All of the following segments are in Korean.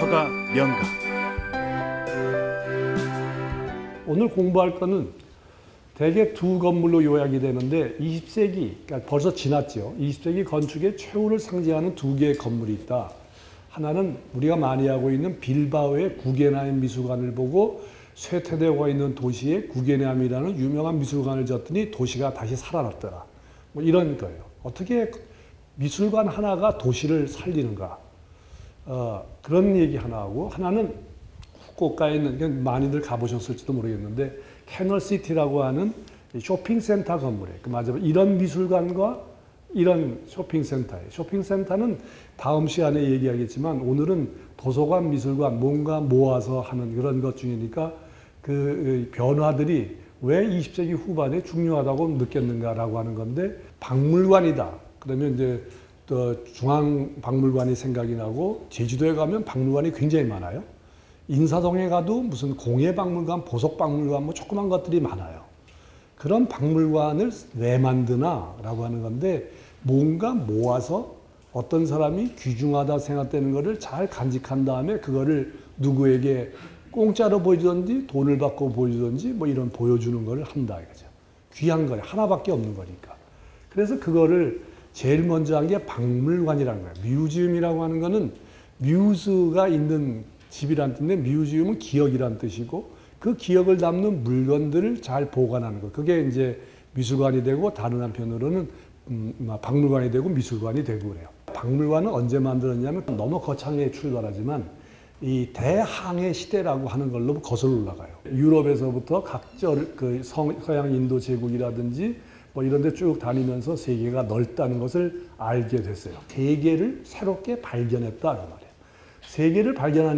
서가 명가. 오늘 공부할 거는 대개 두 건물로 요약이 되는데 20세기, 그러니까 벌써 지났죠. 20세기 건축의 최후를 상징하는 두 개의 건물이 있다. 하나는 우리가 많이 하고 있는 빌바오의 구겐하임 미술관을 보고 쇠퇴되고 있는 도시에 구겐하임이라는 유명한 미술관을 졌더니 도시가 다시 살아났더라. 뭐 이런 거예요. 어떻게 미술관 하나가 도시를 살리는가. 그런 얘기 하나 하고, 하나는 후쿠오카에 있는, 많이들 가보셨을지도 모르겠는데 캐널시티라고 하는 쇼핑센터 건물에, 맞아요. 이런 미술관과 이런 쇼핑센터예요. 쇼핑센터는 다음 시간에 얘기하겠지만 오늘은 도서관, 미술관 뭔가 모아서 하는 그런 것 중이니까 그 변화들이 왜 20세기 후반에 중요하다고 느꼈는가라고 하는 건데, 박물관이다. 그러면 이제 또 중앙박물관이 생각이 나고, 제주도에 가면 박물관이 굉장히 많아요. 인사동에 가도 무슨 공예박물관, 보석박물관 뭐 조그만 것들이 많아요. 그런 박물관을 왜 만드나 라고 하는 건데, 뭔가 모아서 어떤 사람이 귀중하다 생각되는 것을 잘 간직한 다음에 그거를 누구에게 공짜로 보여주든지 돈을 받고 보여주든지 뭐 이런 보여주는 것을 한다 이거죠. 귀한 거 하나밖에 없는 거니까. 그래서 그거를 제일 먼저 한 게 박물관이라는 거예요. 뮤지엄이라고 하는 거는 뮤즈가 있는 집이란 뜻인데, 뮤지엄은 기억이란 뜻이고, 그 기억을 담는 물건들을 잘 보관하는 거. 그게 이제 미술관이 되고, 다른 한편으로는 박물관이 되고 미술관이 되고 그래요. 박물관은 언제 만들었냐면, 너무 거창하게 출발하지만 이 대항해 시대라고 하는 걸로 거슬러 올라가요. 유럽에서부터 각절 그 서양 인도 제국이라든지 뭐 이런 데 쭉 다니면서 세계가 넓다는 것을 알게 됐어요. 세계를 새롭게 발견했다 그 말이에요. 세계를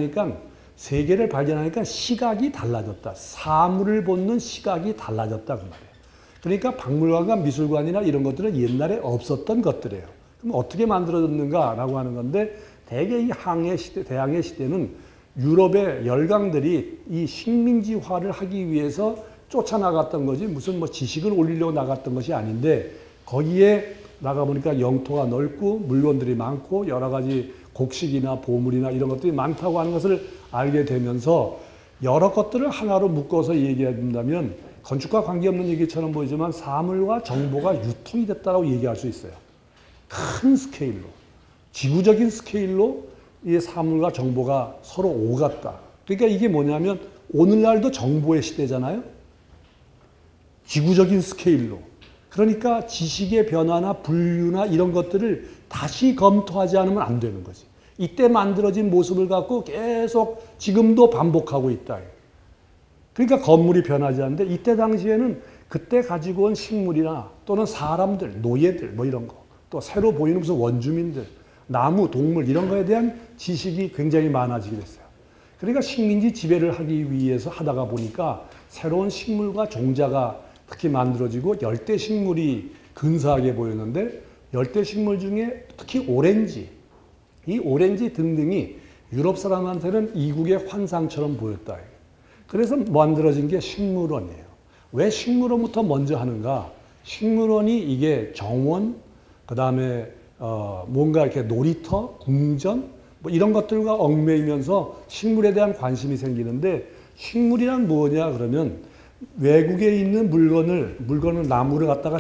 발견하니까 시각이 달라졌다. 사물을 보는 시각이 달라졌다 그 말이에요. 그러니까 박물관과 미술관이나 이런 것들은 옛날에 없었던 것들이에요. 그럼 어떻게 만들어졌는가라고 하는 건데, 대개 이 대항해 시대는 유럽의 열강들이 이 식민지화를 하기 위해서 쫓아나갔던 거지, 무슨 뭐 지식을 올리려고 나갔던 것이 아닌데, 거기에 나가보니까 영토가 넓고 물건들이 많고 여러 가지 곡식이나 보물이나 이런 것들이 많다고 하는 것을 알게 되면서 여러 것들을 하나로 묶어서 얘기한다면, 건축과 관계없는 얘기처럼 보이지만 사물과 정보가 유통이 됐다고 얘기할 수 있어요. 큰 스케일로, 지구적인 스케일로 이 사물과 정보가 서로 오갔다. 그러니까 이게 뭐냐면 오늘날도 정보의 시대잖아요. 지구적인 스케일로. 그러니까 지식의 변화나 분류나 이런 것들을 다시 검토하지 않으면 안 되는 거지. 이때 만들어진 모습을 갖고 계속 지금도 반복하고 있다. 그러니까 건물이 변하지 않는데, 이때 당시에는 그때 가지고 온 식물이나 또는 사람들, 노예들 뭐 이런 거, 또 새로 보이는 무슨 원주민들, 나무, 동물 이런 거에 대한 지식이 굉장히 많아지게 됐어요. 그러니까 식민지 지배를 하기 위해서 하다가 보니까 새로운 식물과 종자가 특히 만들어지고, 열대 식물이 근사하게 보였는데, 열대 식물 중에 특히 오렌지, 이 오렌지 등등이 유럽 사람한테는 이국의 환상처럼 보였다. 그래서 만들어진 게 식물원이에요. 왜 식물원부터 먼저 하는가? 식물원이 이게 정원, 그 다음에 뭔가 이렇게 놀이터, 궁전 뭐 이런 것들과 얽매이면서 식물에 대한 관심이 생기는데, 식물이란 뭐냐 그러면 외국에 있는 물건을 나무를 갖다가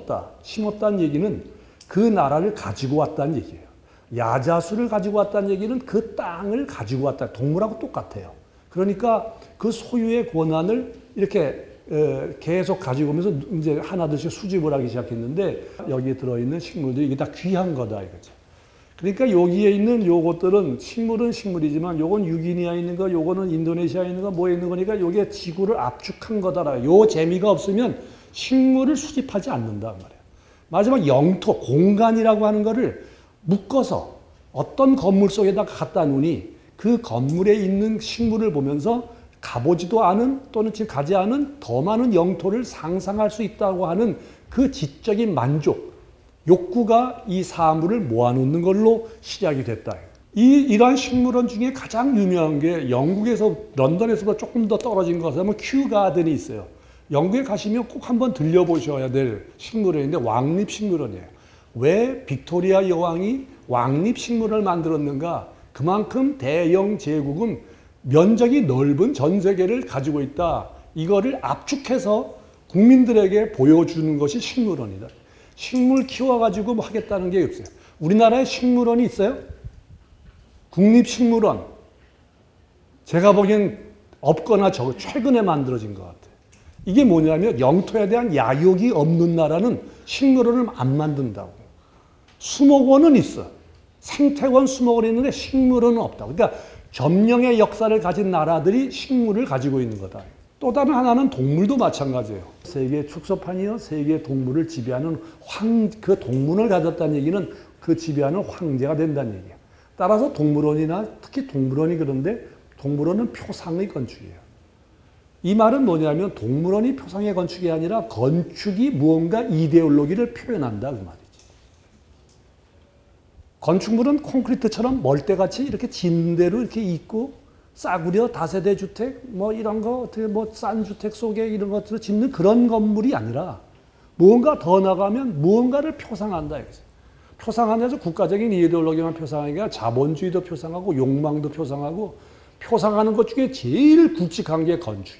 심었다는 얘기는 그 나라를 가지고 왔다는 얘기예요. 야자수를 가지고 왔다는 얘기는 그 땅을 가지고 왔다. 동물하고 똑같아요. 그러니까 그 소유의 권한을 이렇게 계속 가지고 오면서 이제 하나둘씩 수집을 하기 시작했는데, 여기에 들어있는 식물들이 이게 다 귀한 거다 이거죠. 그러니까 여기에 있는 요것들은 식물은 식물이지만 요건 유기니아에 있는 거, 요거는 인도네시아에 있는 거, 뭐에 있는 거니까 요게 지구를 압축한 거다라. 요 재미가 없으면 식물을 수집하지 않는다 말이에요. 마지막 영토, 공간이라고 하는 거를 묶어서 어떤 건물 속에다 갖다 놓으니 그 건물에 있는 식물을 보면서 가보지도 않은, 또는 지금 가지 않은 더 많은 영토를 상상할 수 있다고 하는 그 지적인 만족, 욕구가 이 사물을 모아놓는 걸로 시작이 됐다. 이러한 식물원 중에 가장 유명한 게 영국에서, 런던에서보다 조금 더 떨어진 것을 하면 큐 가든이 있어요. 영국에 가시면 꼭 한번 들려보셔야 될 식물원인데, 왕립식물원이에요. 왜 빅토리아 여왕이 왕립식물원을 만들었는가? 그만큼 대영 제국은 면적이 넓은 전 세계를 가지고 있다. 이거를 압축해서 국민들에게 보여주는 것이 식물원이다. 식물 키워가지고 뭐 하겠다는 게 없어요. 우리나라에 식물원이 있어요? 국립식물원. 제가 보기엔 없거나 최근에 만들어진 것 같아요. 이게 뭐냐면 영토에 대한 야욕이 없는 나라는 식물원을 안 만든다고. 수목원은 있어. 생태원 수목원이 있는데 식물원은 없다고. 그러니까 점령의 역사를 가진 나라들이 식물을 가지고 있는 거다. 또 다른 하나는 동물도 마찬가지예요. 세계 축소판이요. 세계 동물을 지배하는 그 동물을 가졌다는 얘기는 그 지배하는 황제가 된다는 얘기예요. 따라서 동물원이나 특히 동물원이 그런데 동물원은 표상의 건축이에요. 이 말은 뭐냐면 동물원이 표상의 건축이 아니라 건축이 무언가 이데올로기를 표현한다 그 말이지. 건축물은 콘크리트처럼 멀대같이 이렇게 진대로 이렇게 있고 싸구려 다세대 주택 뭐 이런 거 어떻게 뭐 싼 주택 속에 이런 것들을 짓는 그런 건물이 아니라 무언가 더 나가면 무언가를 표상한다 이거죠. 표상하면서 국가적인 이데올로기만 표상하는 게 아니라 자본주의도 표상하고 욕망도 표상하고 표상하는 것 중에 제일 굵직한 게 건축이에요.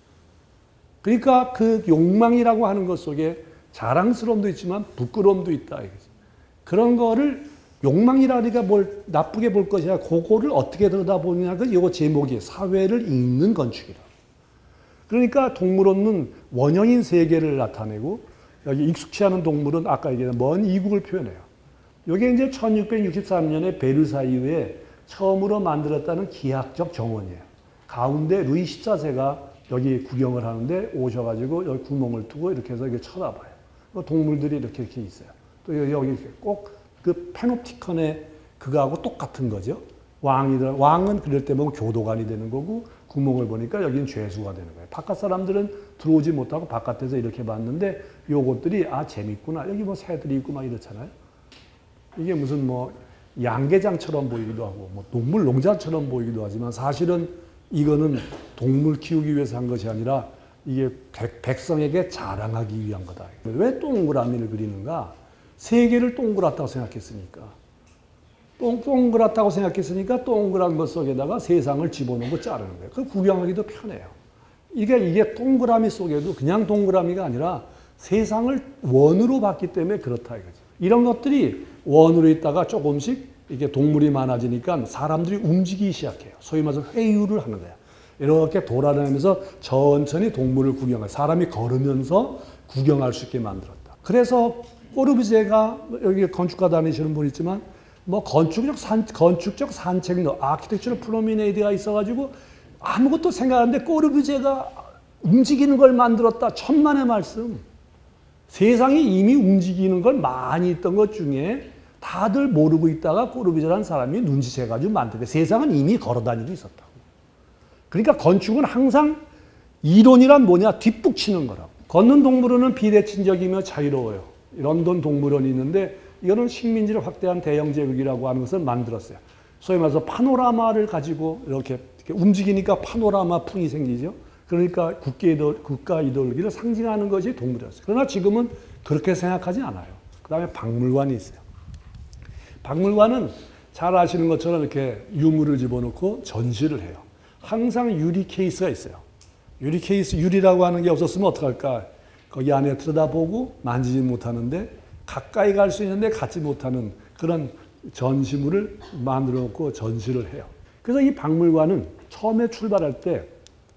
그러니까 그 욕망이라고 하는 것 속에 자랑스러움도 있지만 부끄러움도 있다 이거죠. 그런 거를 욕망이라니까 뭘 나쁘게 볼 것이 아니라 그거를 어떻게 들여다보느냐가 이거 제목이 사회를 읽는 건축이라. 그러니까 동물원은 원형인 세계를 나타내고 여기 익숙치 않은 동물은 아까 얘기한 먼 이국을 표현해요. 이게 이제 1663년에 베르사유 이후에 처음으로 만들었다는 기하학적 정원이에요. 가운데 루이 14세가 여기 구경을 하는데 오셔가지고 여기 구멍을 투고 이렇게 해서 이렇게 쳐다봐요. 동물들이 이렇게 있어요. 또 여기 꼭 그 페노티컨의 그거하고 똑같은 거죠. 왕은 그럴 때 보면 교도관이 되는 거고 구멍을 보니까 여기는 죄수가 되는 거예요. 바깥 사람들은 들어오지 못하고 바깥에서 이렇게 봤는데 요것들이 아 재밌구나. 여기 뭐 새들이 있고 막 이렇잖아요. 이게 무슨 뭐 양계장처럼 보이기도 하고 뭐 동물 농장처럼 보이기도 하지만 사실은 이거는 동물 키우기 위해서 한 것이 아니라 이게 백성에게 자랑하기 위한 거다. 왜 동그라미를 그리는가? 세계를 동그랗다고 생각했으니까. 동그랗다고 생각했으니까 동그란 것 속에다가 세상을 집어넣고 자르는 거예요. 그 구경하기도 편해요. 이게 동그라미 속에도 그냥 동그라미가 아니라 세상을 원으로 봤기 때문에 그렇다 이거죠. 이런 것들이 원으로 있다가 조금씩 이게 동물이 많아지니까 사람들이 움직이기 시작해요. 소위 말해서 회유를 하는 거예요. 이렇게 돌아다니면서 천천히 동물을 구경해요. 사람이 걸으면서 구경할 수 있게 만들었다. 그래서 꼬르부제가 여기 건축가 다니시는 분 있지만 뭐 건축적 산책로, 아키텍처럴 프로미네이드가 있어가지고 아무것도 생각 안 하는데 꼬르부제가 움직이는 걸 만들었다. 천만의 말씀. 세상이 이미 움직이는 걸 많이 있던 것 중에 다들 모르고 있다가 꼬르부제라는 사람이 눈치채가지고 만들게. 세상은 이미 걸어다니고 있었다고. 그러니까 건축은 항상 이론이란 뭐냐? 뒷북치는 거라고. 걷는 동물원은 비대칭적이며 자유로워요. 런던 동물원이 있는데 이거는 식민지를 확대한 대영 제국이라고 하는 것을 만들었어요. 소위 말해서 파노라마를 가지고 이렇게 움직이니까 파노라마 풍이 생기죠. 그러니까 국가 이데올로기를 상징하는 것이 동물이었어요. 그러나 지금은 그렇게 생각하지 않아요. 그 다음에 박물관이 있어요. 박물관은 잘 아시는 것처럼 이렇게 유물을 집어넣고 전시를 해요. 항상 유리 케이스가 있어요. 유리 케이스, 유리라고 하는 게 없었으면 어떡할까? 거기 안에 들여다보고 만지지 못하는데 가까이 갈 수 있는데 가지 못하는 그런 전시물을 만들어 놓고 전시를 해요. 그래서 이 박물관은 처음에 출발할 때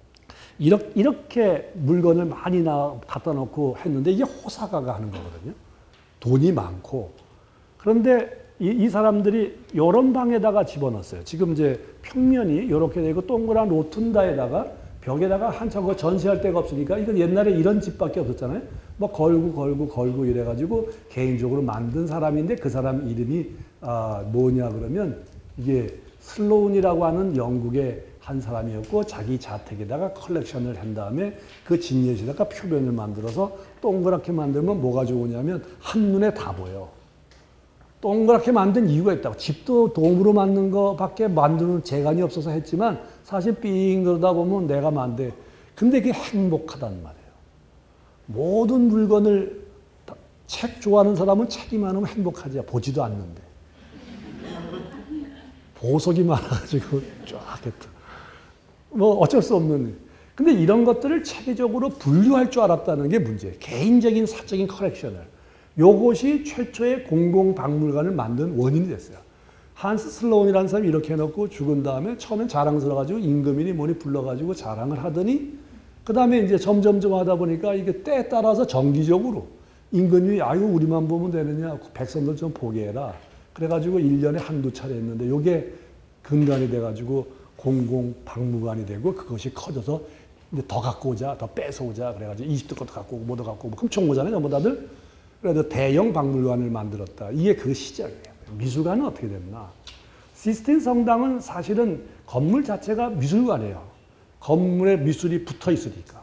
이렇게 물건을 많이 갖다 놓고 했는데 이게 호사가가 하는 거거든요. 돈이 많고. 그런데 이 사람들이 이런 방에다가 집어넣었어요. 지금 이제 평면이 이렇게 되고 동그란 로툰다에다가 벽에다가 한참 그 전시할 데가 없으니까 이건 옛날에 이런 집밖에 없었잖아요. 뭐 걸고 이래가지고 개인적으로 만든 사람인데 그 사람 이름이 뭐냐 그러면 이게 슬로운이라고 하는 영국의 한 사람이었고 자기 자택에다가 컬렉션을 한 다음에 그 진예시에다가 표면을 만들어서 동그랗게 만들면 뭐가 좋으냐면 한눈에 다 보여. 동그랗게 만든 이유가 있다고. 집도 동으로 만든 거밖에 만드는 재간이 없어서 했지만 사실 삥 그러다 보면 내가 만데. 근데 그게 행복하단 말이에요. 모든 물건을 책 좋아하는 사람은 책이 많으면 행복하지. 보지도 않는데. 보석이 많아가지고 쫙 했다. 뭐 어쩔 수 없는. 근데 이런 것들을 체계적으로 분류할 줄 알았다는 게 문제예요. 개인적인 사적인 컬렉션을. 요것이 최초의 공공박물관을 만든 원인이 됐어요. 한스 슬로운이라는 사람이 이렇게 해놓고 죽은 다음에 처음엔 자랑스러워가지고 임금이니 뭐니 불러가지고 자랑을 하더니 그 다음에 이제 점점점 하다 보니까 이게 때에 따라서 정기적으로 임금이 아유 우리만 보면 되느냐 백성들 좀 보게 해라. 그래가지고 1년에 한두 차례 했는데 요게 근간이 돼가지고 공공박물관이 되고 그것이 커져서 이제 더 갖고 오자, 더 뺏어오자. 그래가지고 이집트 것도 갖고 오고 뭐도 갖고 오고 훔쳐온 거잖아요, 전부 다들. 그래서 대형 박물관을 만들었다. 이게 그 시작이에요. 미술관은 어떻게 됐나? 시스틴 성당은 사실은 건물 자체가 미술관이에요. 건물에 미술이 붙어 있으니까.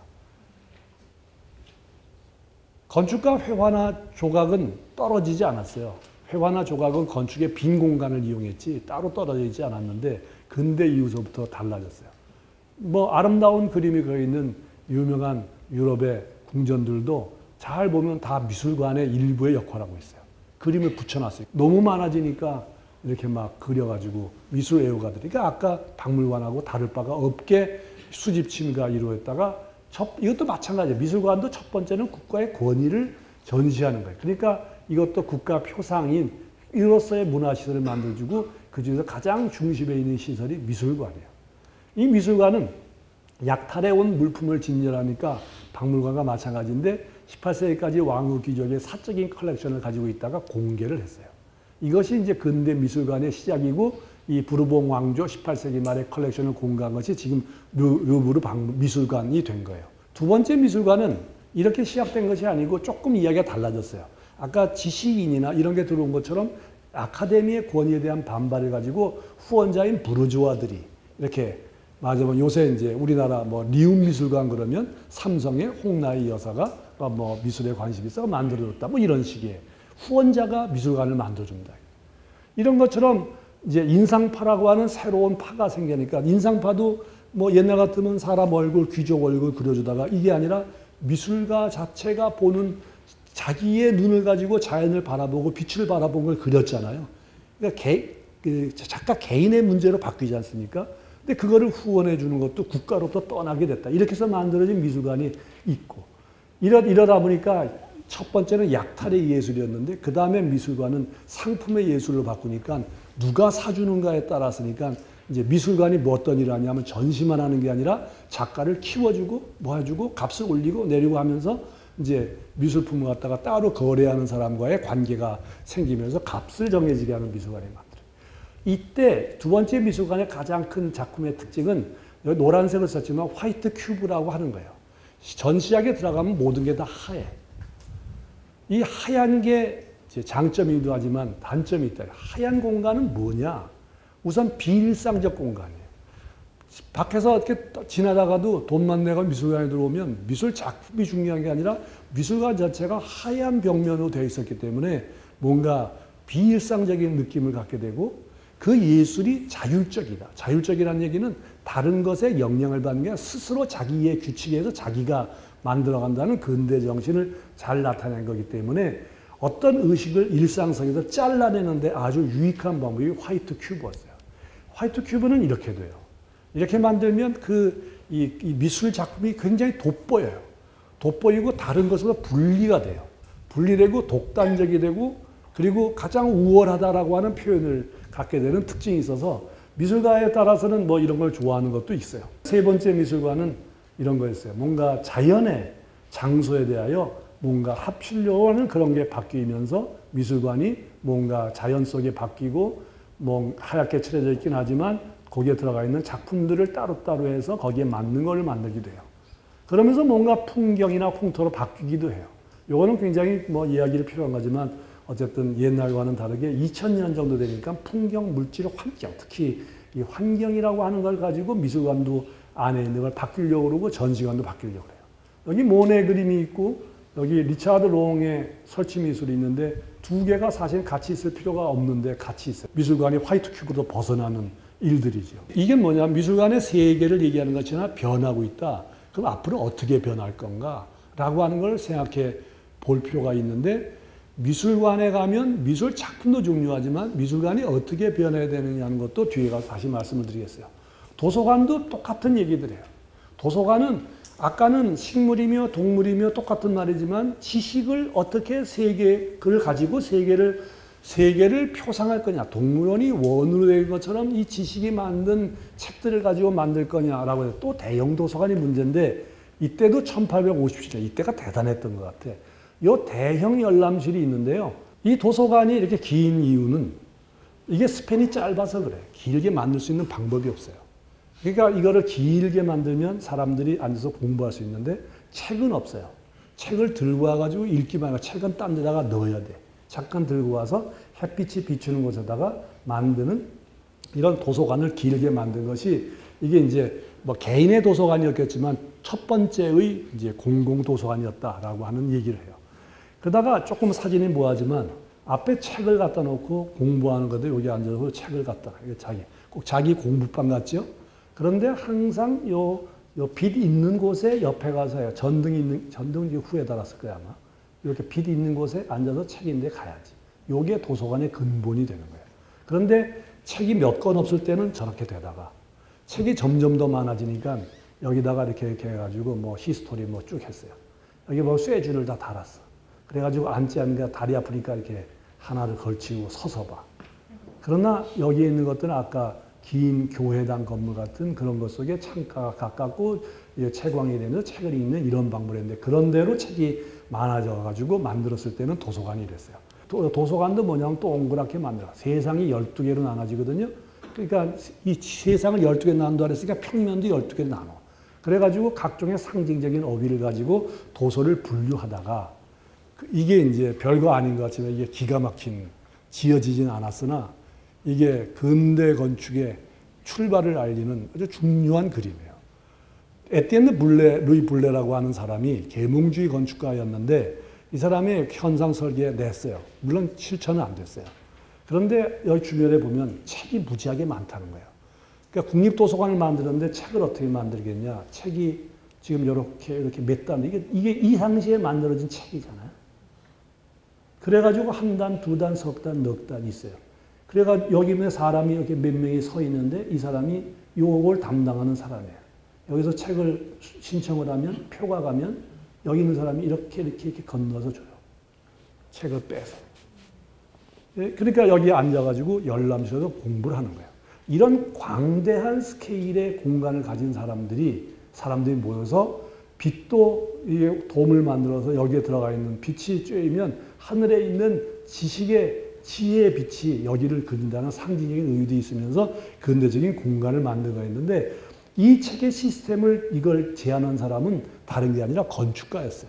건축가 회화나 조각은 떨어지지 않았어요. 회화나 조각은 건축의 빈 공간을 이용했지 따로 떨어져 있지 않았는데 근대 이후서부터 달라졌어요. 뭐 아름다운 그림이 그려있는 유명한 유럽의 궁전들도 잘 보면 다 미술관의 일부의 역할을 하고 있어요. 그림을 붙여놨어요. 너무 많아지니까 이렇게 막 그려가지고 미술 애호가들이. 그러니까 아까 박물관하고 다를 바가 없게 수집 침가 이루어졌다가 이것도 마찬가지예요. 미술관도 첫 번째는 국가의 권위를 전시하는 거예요. 그러니까 이것도 국가 표상인 이로서의 문화시설을 만들어주고 그중에서 가장 중심에 있는 시설이 미술관이에요. 이 미술관은 약탈해 온 물품을 진열하니까 박물관과 마찬가지인데 18세기까지 왕국 귀족의 사적인 컬렉션을 가지고 있다가 공개를 했어요. 이것이 이제 근대 미술관의 시작이고 이 부르봉 왕조 18세기 말에 컬렉션을 공개한 것이 지금 루브르 미술관이 된 거예요. 두 번째 미술관은 이렇게 시작된 것이 아니고 조금 이야기가 달라졌어요. 아까 지식인이나 이런 게 들어온 것처럼 아카데미의 권위에 대한 반발을 가지고 후원자인 부르주아들이 이렇게 맞으면 요새 이제 우리나라 뭐 리움 미술관 그러면 삼성의 홍나희 여사가 뭐 미술에 관심이 있어 만들어줬다 뭐 이런 식의 후원자가 미술관을 만들어준다. 이런 것처럼 이제 인상파라고 하는 새로운 파가 생기니까 인상파도 뭐 옛날 같으면 사람 얼굴, 귀족 얼굴 그려주다가 이게 아니라 미술가 자체가 보는 자기의 눈을 가지고 자연을 바라보고 빛을 바라본 걸 그렸잖아요. 그러니까 작가 개인의 문제로 바뀌지 않습니까? 근데 그거를 후원해 주는 것도 국가로부터 떠나게 됐다. 이렇게 해서 만들어진 미술관이 있고 이러다 보니까 첫 번째는 약탈의 예술이었는데 그 다음에 미술관은 상품의 예술로 바꾸니까 누가 사주는가에 따라서니까 이제 미술관이 뭐 어떤 일을 하냐면 전시만 하는 게 아니라 작가를 키워주고 뭐 해주고 값을 올리고 내리고 하면서 이제 미술품을 갖다가 따로 거래하는 사람과의 관계가 생기면서 값을 정해지게 하는 미술관이 만들어요. 이때 두 번째 미술관의 가장 큰 작품의 특징은 여기 노란색을 썼지만 화이트 큐브라고 하는 거예요. 전시장에 들어가면 모든 게 다 하얘. 이 하얀 게 장점이기도 하지만 단점이 있다. 하얀 공간은 뭐냐? 우선 비일상적 공간이에요. 밖에서 이렇게 지나다가도 돈만 내고 미술관에 들어오면 미술 작품이 중요한 게 아니라 미술관 자체가 하얀 벽면으로 되어 있었기 때문에 뭔가 비일상적인 느낌을 갖게 되고 그 예술이 자율적이다. 자율적이라는 얘기는 다른 것에 영향을 받는 게 아니라 스스로 자기의 규칙에 의해서 자기가 만들어간다는 근대 정신을 잘 나타낸 거기 때문에 어떤 의식을 일상성에서 잘라내는데 아주 유익한 방법이 화이트 큐브였어요. 화이트 큐브는 이렇게 돼요. 이렇게 만들면 이 미술 작품이 굉장히 돋보여요. 돋보이고 다른 것으로 분리가 돼요. 분리되고 독단적이 되고 그리고 가장 우월하다라고 하는 표현을 갖게 되는 특징이 있어서 미술가에 따라서는 뭐 이런 걸 좋아하는 것도 있어요. 세 번째 미술관은 이런 거였어요. 뭔가 자연의 장소에 대하여 뭔가 합치려고 하는 그런 게 바뀌면서 미술관이 뭔가 자연 속에 바뀌고 뭐 하얗게 칠해져 있긴 하지만 거기에 들어가 있는 작품들을 따로따로 해서 거기에 맞는 걸 만들기도 해요. 그러면서 뭔가 풍경이나 풍토로 바뀌기도 해요. 요거는 굉장히 뭐 이야기를 필요한 거지만 어쨌든 옛날과는 다르게 2000년 정도 되니까 풍경, 물질, 환경, 특히 이 환경이라고 하는 걸 가지고 미술관도 안에 있는 걸 바뀌려고 그러고 전시관도 바뀌려고 그래요. 여기 모네 그림이 있고 여기 리차드 롱의 설치 미술이 있는데 두 개가 사실 같이 있을 필요가 없는데 같이 있어요. 미술관이 화이트 큐브로 벗어나는 일들이죠. 이게 뭐냐? 미술관의 세계를 얘기하는 것이나 변하고 있다. 그럼 앞으로 어떻게 변할 건가? 라고 하는 걸 생각해 볼 필요가 있는데 미술관에 가면 미술 작품도 중요하지만 미술관이 어떻게 변해야 되느냐는 것도 뒤에 가서 다시 말씀을 드리겠어요. 도서관도 똑같은 얘기들 해요. 도서관은 아까는 식물이며 동물이며 똑같은 말이지만 지식을 어떻게 세계를 가지고 세계를 표상할 거냐. 동물원이 원으로 된 것처럼 이 지식이 만든 책들을 가지고 만들 거냐라고 해서 또 대형 도서관이 문제인데 이때도 1857년 이때가 대단했던 것 같아. 이 대형 열람실이 있는데요. 이 도서관이 이렇게 긴 이유는 이게 스팬이 짧아서 그래. 길게 만들 수 있는 방법이 없어요. 그러니까 이거를 길게 만들면 사람들이 앉아서 공부할 수 있는데 책은 없어요. 책을 들고 와가지고 읽기만 하고 책은 딴 데다가 넣어야 돼. 잠깐 들고 와서 햇빛이 비추는 곳에다가 만드는 이런 도서관을 길게 만든 것이 이게 이제 뭐 개인의 도서관이었겠지만 첫 번째의 이제 공공 도서관이었다라고 하는 얘기를 해요. 그러다가 조금 사진이 뭐하지만 앞에 책을 갖다 놓고 공부하는 건데 여기 앉아서 책을 갖다 꼭 자기 공부방 같죠? 그런데 항상 요 빛 있는 곳에 옆에 가서요. 전등은 후에 달았을 거야 아마. 이렇게 빛 있는 곳에 앉아서 책인데 가야지. 요게 도서관의 근본이 되는 거예요. 그런데 책이 몇 권 없을 때는 저렇게 되다가 책이 점점 더 많아지니까 여기다가 이렇게 해가지고 뭐 히스토리 뭐 쭉 했어요. 여기 뭐 쇠줄을 다 달았어. 그래가지고 앉지 않으니까 다리 아프니까 이렇게 하나를 걸치고 서서 봐. 그러나 여기에 있는 것들은 아까 긴 교회당 건물 같은 그런 것 속에 창가가 가깝고 채광이 되면서 책을 읽는 이런 방법을 했는데 그런 대로 책이 많아져가지고 만들었을 때는 도서관이 됐어요. 도서관도 뭐냐면 동그랗게 만들어. 세상이 12개로 나눠지거든요. 그러니까 이 세상을 12개 나눈다 그랬으니까 평면도 12개로 나눠. 그래가지고 각종의 상징적인 어휘를 가지고 도서를 분류하다가 이게 이제 별거 아닌 것 같지만 이게 기가 막힌 지어지진 않았으나 이게 근대 건축의 출발을 알리는 아주 중요한 그림이에요. 에티enne 블레, 루이 블레라고 하는 사람이 계몽주의 건축가였는데 이 사람이 현상 설계에 냈어요. 물론 실천은 안 됐어요. 그런데 여기 주변에 보면 책이 무지하게 많다는 거예요. 그러니까 국립도서관을 만드는데 책을 어떻게 만들겠냐. 책이 지금 이렇게 몇 단, 이게 이 당시에 만들어진 책이잖아요. 그래가지고 한 단, 두 단, 석 단, 넉 단 있어요. 그래가 여기 사람이 이렇게 몇 명이 서 있는데 이 사람이 요걸 담당하는 사람이에요. 여기서 책을 신청을 하면 표가 가면 여기 있는 사람이 이렇게 건너서 줘요. 책을 빼서. 그러니까 여기 앉아가지고 열람실에서 공부를 하는 거예요. 이런 광대한 스케일의 공간을 가진 사람들이 모여서 빛도 돔을 만들어서 여기에 들어가 있는 빛이 쬐이면 하늘에 있는 지혜의 빛이 여기를 그린다는 상징적인 의도 있으면서 근대적인 공간을 만든 거 있는데 이 책의 시스템을 이걸 제안한 사람은 다른 게 아니라 건축가였어요.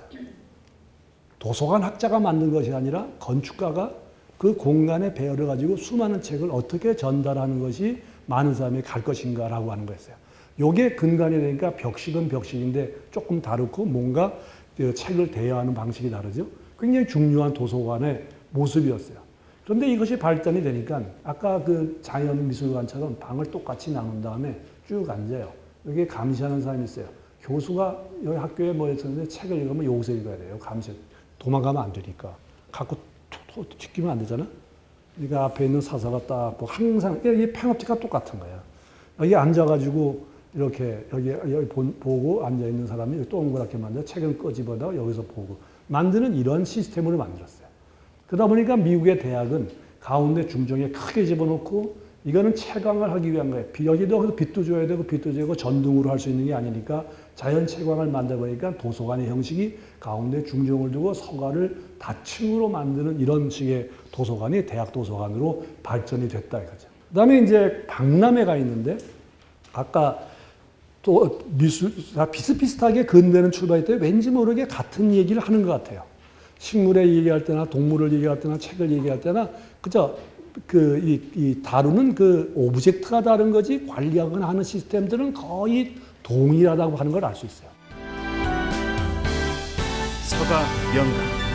도서관 학자가 만든 것이 아니라 건축가가 그 공간의 배열을 가지고 수많은 책을 어떻게 전달하는 것이 많은 사람이 갈 것인가라고 하는 거였어요. 요게 근간이 되니까 벽식은 벽식인데 조금 다르고 뭔가 책을 대여하는 방식이 다르죠. 굉장히 중요한 도서관의 모습이었어요. 그런데 이것이 발전이 되니까 아까 그 자연미술관처럼 방을 똑같이 나눈 다음에 쭉 앉아요. 여기에 감시하는 사람이 있어요. 교수가 여기 학교에 뭐 했었는데 책을 읽으면 여기서 읽어야 돼요. 감시. 도망가면 안 되니까. 갖고 튀기면 안 되잖아. 그러니까 앞에 있는 사서가 딱 보고 항상 이 팽업티가 똑같은 거야. 여기 앉아가지고 이렇게 여기 보고 앉아 있는 사람이 동그랗게 만들어 책을 끄집어다 여기서 보고 만드는 이런 시스템으로 만들었어요. 그러다 보니까 미국의 대학은 가운데 중정에 크게 집어넣고 이거는 채광을 하기 위한 거예요. 여기도 빛도 줘야 되고 빛도 줘야 되고 전등으로 할 수 있는 게 아니니까 자연 채광을 만들어 보니까 도서관의 형식이 가운데 중정을 두고 서가를 다층으로 만드는 이런 식의 도서관이 대학 도서관으로 발전이 됐다 이거죠. 그다음에 이제 박람회가 있는데 아까 또 미술 비슷비슷하게 근대는 출발할 때 왠지 모르게 같은 얘기를 하는 것 같아요. 식물을 얘기할 때나 동물을 얘기할 때나 책을 얘기할 때나 그저 이 다루는 그 오브젝트가 다른 거지 관리하거나 하는 시스템들은 거의 동일하다고 하는 걸 알 수 있어요. 서가 명가